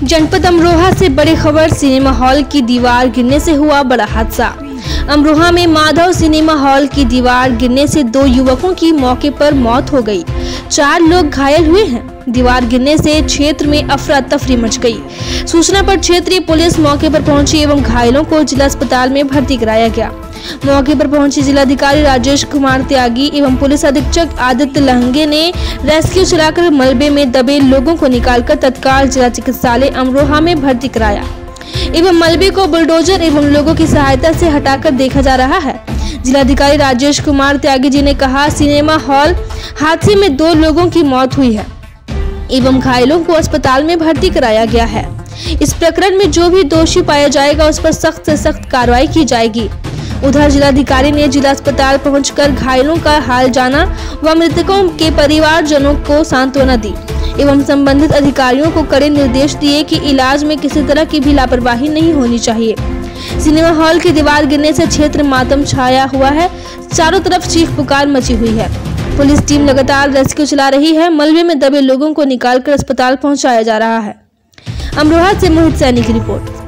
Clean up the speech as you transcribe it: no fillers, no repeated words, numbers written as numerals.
जनपद अमरोहा से बड़ी खबर, सिनेमा हॉल की दीवार गिरने से हुआ बड़ा हादसा। अमरोहा में माधव सिनेमा हॉल की दीवार गिरने से 2 युवकों की मौके पर मौत हो गई, 4 लोग घायल हुए हैं। दीवार गिरने से क्षेत्र में अफरा तफरी मच गई। सूचना पर क्षेत्रीय पुलिस मौके पर पहुंची एवं घायलों को जिला अस्पताल में भर्ती कराया गया। मौके पर पहुंचे जिलाधिकारी राजेश कुमार त्यागी एवं पुलिस अधीक्षक आदित्य लहंगे ने रेस्क्यू चलाकर मलबे में दबे लोगों को निकालकर तत्काल जिला चिकित्सालय अमरोहा में भर्ती कराया एवं मलबे को बुलडोजर एवं लोगों की सहायता से हटाकर देखा जा रहा है। जिलाधिकारी राजेश कुमार त्यागी जी ने कहा, सिनेमा हॉल हादसे में 2 लोगों की मौत हुई है एवं घायलों को अस्पताल में भर्ती कराया गया है। इस प्रकरण में जो भी दोषी पाया जाएगा उस पर सख्त से सख्त कार्रवाई की जाएगी। उधर जिलाधिकारी ने जिला अस्पताल पहुंचकर घायलों का हाल जाना व मृतकों के परिवारजनों को सांत्वना दी एवं संबंधित अधिकारियों को कड़े निर्देश दिए कि इलाज में किसी तरह की भी लापरवाही नहीं होनी चाहिए। सिनेमा हॉल की दीवार गिरने से क्षेत्र मातम छाया हुआ है, चारों तरफ चीख पुकार मची हुई है। पुलिस टीम लगातार रेस्क्यू चला रही है। मलबे में दबे लोगों को निकालकर अस्पताल पहुंचाया जा रहा है। अमरोहा से मोहित सैनी की रिपोर्ट।